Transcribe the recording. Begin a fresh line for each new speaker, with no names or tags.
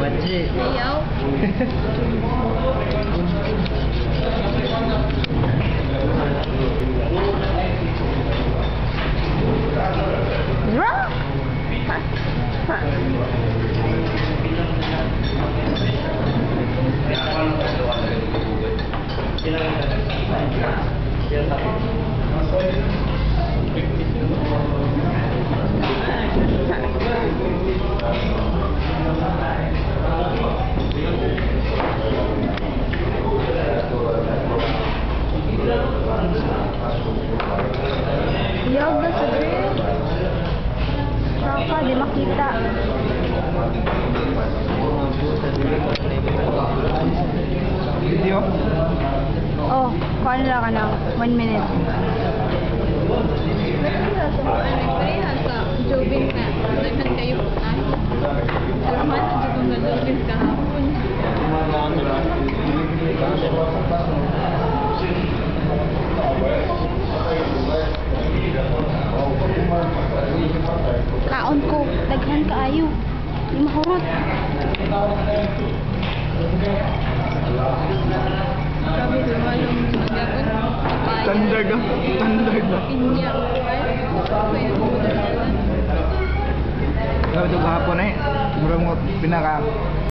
Baji.
Ayaw. Draw! Yog na sa drink. Saka, di makita.
Video?
Oh, paano lang ka na? 1 minute. Pareha sa Jobin na. Nagkan kayo po tayo. Salamat sa dito na Jobin kahapon. Kaon ko, daghan kaayo. Di mahurot. Grabe lumalong magagod.
Standard ah. Standard ah.
Inya. Kaya ko na.
Grabe ito kahapon eh. Mura mo pinaka